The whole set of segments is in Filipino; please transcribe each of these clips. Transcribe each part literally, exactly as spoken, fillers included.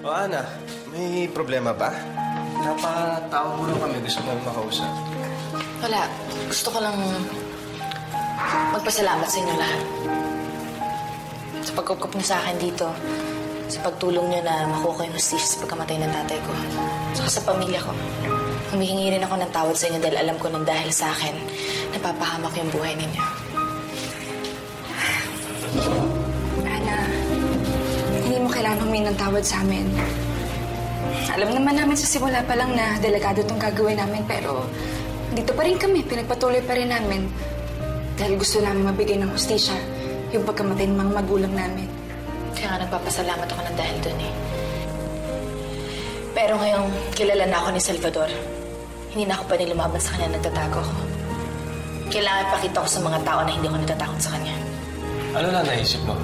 O, Ana, may problema ba? Napatawag mo lang kami. Gusto mo makausap. Wala. Gusto ko lang magpasalamat sa inyo lahat. Sa pagkukup niyo sa akin dito. Sa pagtulong niyo na makuha ko yung hustisya sa pagkamatay ng tatay ko. Saka sa pamilya ko. Humihingi rin ako ng tawad sa inyo dahil alam ko nang dahil sa akin, napapahamak yung buhay ninyo. Ana, hindi mo kailangan humingi ng tawad sa amin. Alam naman namin sa simula pa lang na delikado itong gagawin namin, pero dito pa rin kami, pinagpatuloy pa rin namin. Dahil gusto namin mabigay ng hustisya yung pagkamatay ng mga magulang namin. Kaya nga nagpapasalamat ako ng dahil dun eh. Pero ngayong kilala na ako ni Salvador, hindi na ako pwedeng lumaban sa kanya, nagtatago ako. Kailangan ipakita ko sa mga tao na hindi ako natatakot sa kanya. Ano na naisip mo?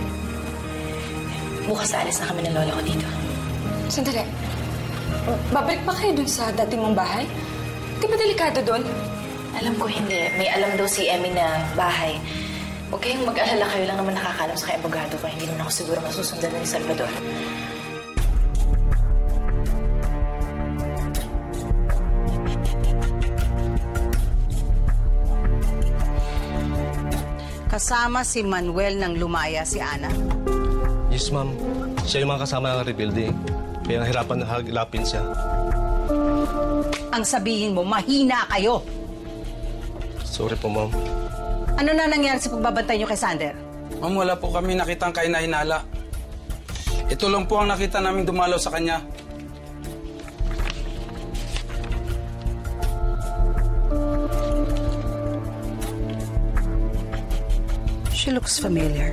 Bukas alis na kami ng lola ko dito. Sandali. Babalik pa kayo dun sa dati mong bahay? Di ba delikado dun? Alam ko hindi. May alam daw si Emmy na bahay. Huwag kayong mag-alala, kayo lang naman nakakalam sa kay abogado ko. Hindi naman ako siguro masusundan ni Salvador. Kasama si Manuel nang lumaya si Ana. Yes, ma'am. Siya yung mga kasama ng rebuilding. Kaya nahirapan na hagilapin siya. Ang sabihin mo, mahina kayo. Sorry po, ma'am. Ano na nangyari sa pagbabantay niyo kay Sander? Ma'am, wala po kami nakitang kainahinala. Ito lang po ang nakita naming dumalaw sa kanya. She looks familiar.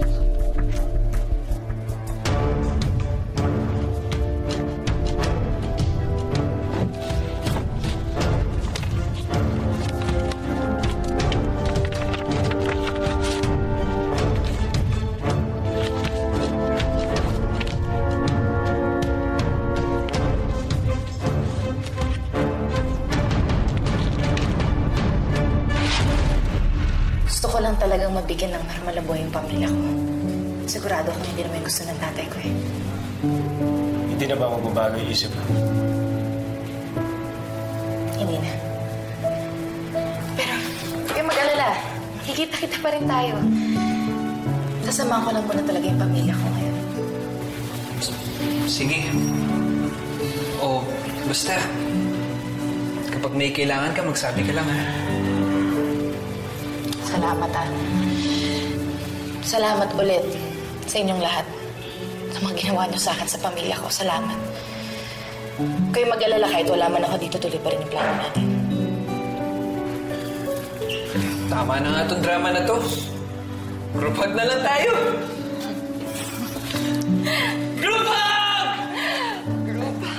Gusto ko lang talagang mabigyan ng normal na buhay yung pamilya ko. Sigurado ako hindi naman gusto ng tatay ko eh. Hindi na ba magbabago yung isip mo? Hindi na. Pero, huwag mag-alala. Kikita-kita pa rin tayo. Sasamahan ko lang muna talaga yung pamilya ko ngayon. Sige. O, basta. Kapag may kailangan ka, magsabi ka lang, ha? Salamat, ah. Salamat ulit sa inyong lahat. Sa mga ginawa niyo sa akin sa pamilya ko. Salamat. Kayo mag-alala kahit wala man ako dito, tuloy pa rin yung plano natin. Tama na nga itong drama na to. Group hug na lang tayo. Group hug! Group hug.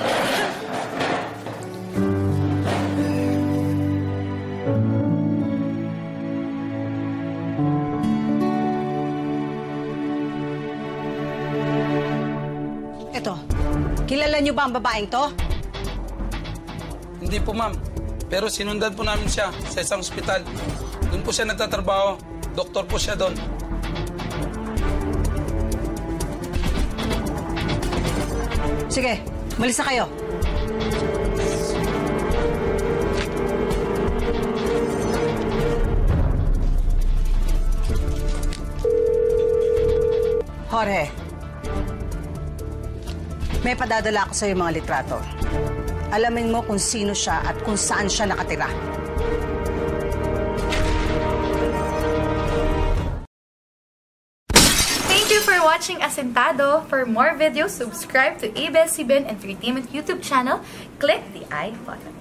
Eto, kilala niyo ba ang babaeng to? Hindi po, ma'am. Pero sinundan po namin siya sa isang ospital. Doon po siya nagtatrabaho. Doktor po siya doon. Sige, malis na kayo. Jorge, may padadala ako sa iyo mga litrato. Alamin mo kung sino siya at kung saan siya nakatira. Thank you for watching Asentado. For more videos, subscribe to A B S C B N Entertainment YouTube channel. Click the I button.